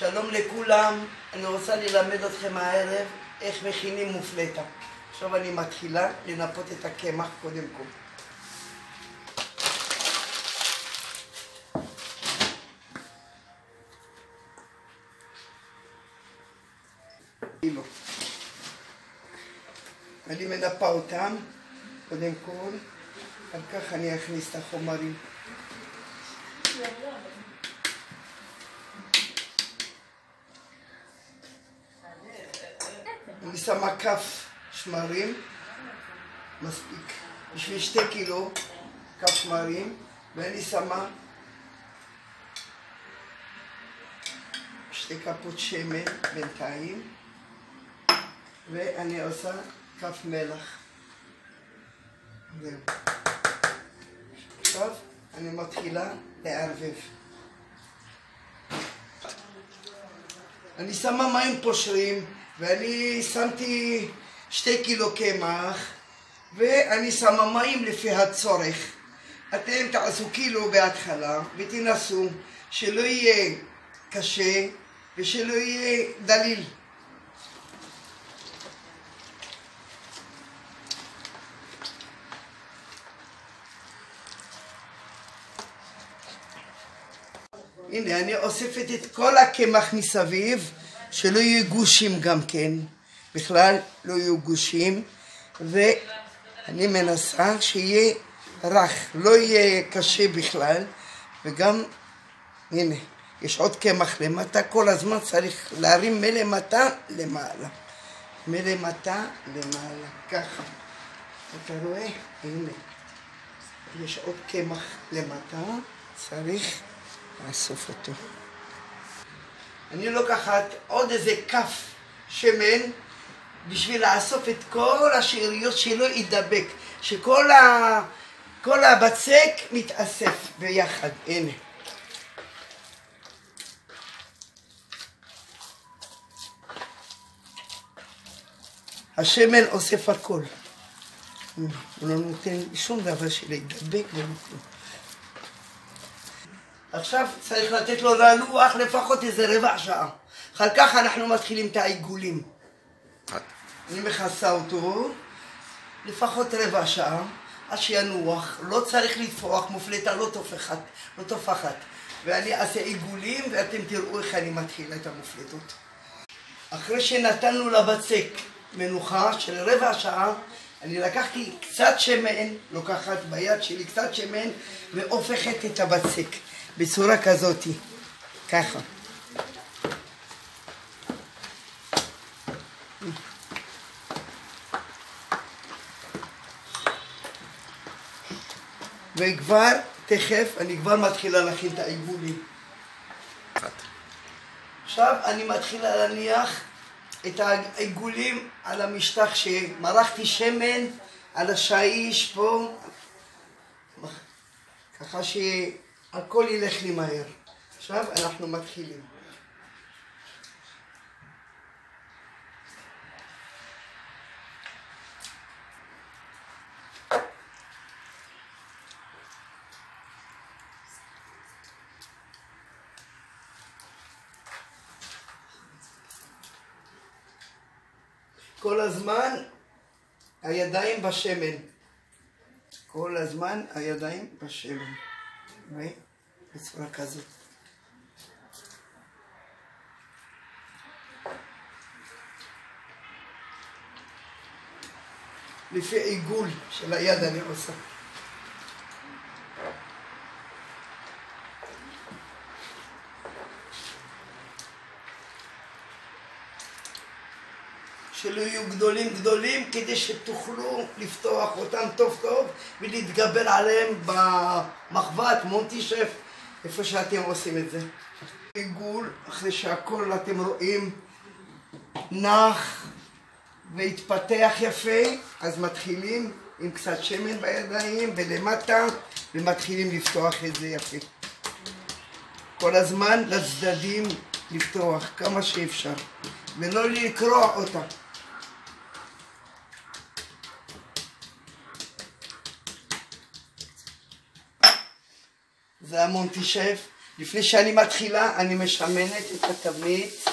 שלום לכולם, אני רוצה ללמד אתכם הערב איך מכינים מופלטה. עכשיו אני מתחילה לנפות את הקמח קודם כל. אני מנפה אותם קודם כל, על כך אני אכניס את החומרים. אני שמה כף שמרים, מספיק, בשביל 2 קילו כף שמרים, ואני שמה 2 כפות שמן בינתיים, ואני עושה כף מלח. זהו. עכשיו אני מתחילה לערבב. אני שמה מים פושרים, ואני שמתי 2 קילו קמח, ואני שמה מים לפי הצורך. אתם תעשו קילו בהתחלה ותנסו שלא יהיה קשה ושלא יהיה דליל. הנה, אני אוספת את כל הקמח מסביב, שלא יהיו גושים גם כן, בכלל לא יהיו גושים, ואני מנסה שיהיה רך, לא יהיה קשה בכלל, וגם, הנה, יש עוד קמח למטה, כל הזמן צריך להרים מלמטה למעלה, מלמטה למעלה, ככה, אתה רואה? הנה, יש עוד קמח למטה, צריך לאסוף אותו. אני לוקחת עוד איזה כף שמן בשביל לאסוף את כל השאריות שלא ידבק, כל הבצק מתאסף ביחד. הנה. השמן אוסף הכל. הוא לא נותן שום דבר שידבק ולא כלום. עכשיו צריך לתת לו לנוח לפחות איזה רבע שעה. אחר כך אנחנו מתחילים את העיגולים. אני מכסה אותו לפחות רבע שעה עד שינוח. לא צריך לטפוח, מופלטה לא טופחת. ואני אעשה עיגולים ואתם תראו איך אני מתחילה את המופלטות. אחרי שנתנו לבצק מנוחה של רבע שעה, אני לקחתי קצת שמן, לוקחת ביד שלי קצת שמן והופכת את הבצק. בצורה כזאת, ככה. וכבר, תכף, אני כבר מתחילה להכין את העיגולים. עכשיו אני מתחילה להניח את העיגולים על המשטח שמרחתי שמן, על השיש פה, ככה ש... הכל ילך לי מהר. עכשיו אנחנו מתחילים. כל הזמן הידיים בשמן. כל הזמן הידיים בשמן. בצורה כזאת. לפי עיגול של היד אני עושה. שלא יהיו גדולים כדי שתוכלו לפתוח אותם טוב ולהתגבר עליהם במחבת, מונטישף, איפה שאתם עושים את זה. עיגול, אחרי שהכל אתם רואים נח והתפתח יפה, אז מתחילים עם קצת שמן בידיים ולמטה, ומתחילים לפתוח את זה יפה. כל הזמן לצדדים לפתוח כמה שאפשר, ולא לקרוע אותה. זה המונטישף, לפני שאני מתחילה אני משמנת את התבנית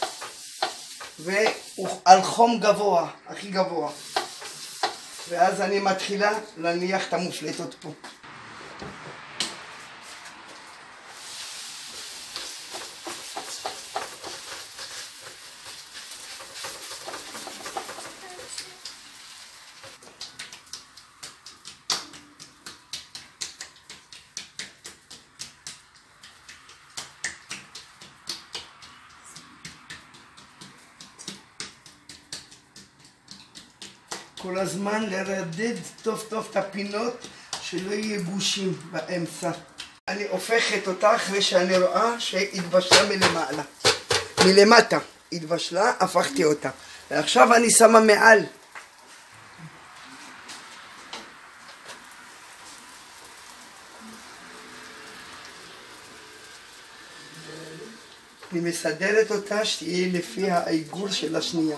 ועל חום גבוה, הכי גבוה, ואז אני מתחילה להניח את המופלטות פה. כל הזמן לרדד טוב טוב את הפינות שלא יהיה גושים באמצע. אני הופכת אותה אחרי שאני רואה שהתבשלה מלמעלה. מלמטה התבשלה, הפכתי אותה. ועכשיו אני שמה מעל. אני מסדרת אותה שתהיה לפי העיגול של השנייה.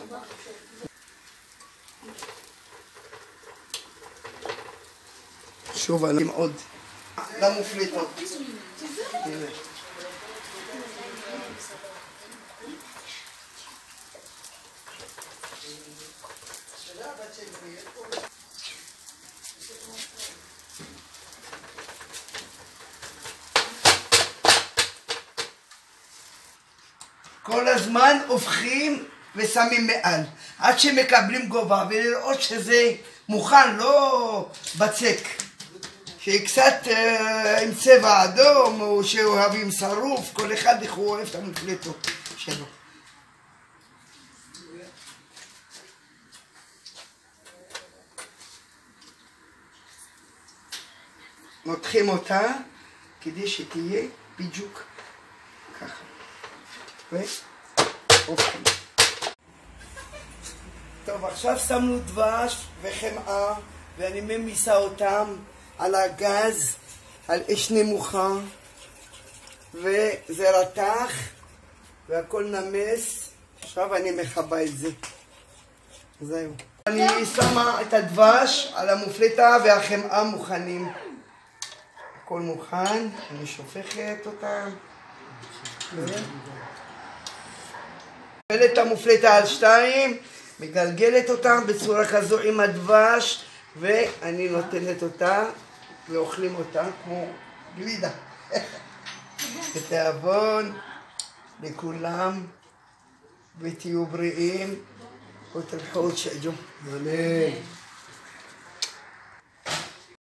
שוב אני עוד למופלטות. כל הזמן הופכים ושמים מעל עד שמקבלים גובה, ולראות שזה מוכן, לא בצק, שקצת עם צבע אדום או שאוהבים שרוף, כל אחד איך הוא אוהב את המופלטות שלו. נותחים אותה כדי שתהיה בדיוק ככה והופכים. טוב, עכשיו שמנו דבש וחמאה ואני ממיסה אותם על הגז, על אש נמוכה, וזה רתח והכל נמס. עכשיו אני מכבה את זה. זהו. אני שמה את הדבש על המופלטה והחמאה מוכנים. הכל מוכן, אני שופכת אותם. מגלגלת את המופלטה על 2, מגלגלת אותם בצורה כזו עם הדבש, ואני נותנת אותה ואוכלים אותה כמו גלידה. בתיאבון לכולם, ותהיו בריאים ותלכו ותשעג'ו. אמן.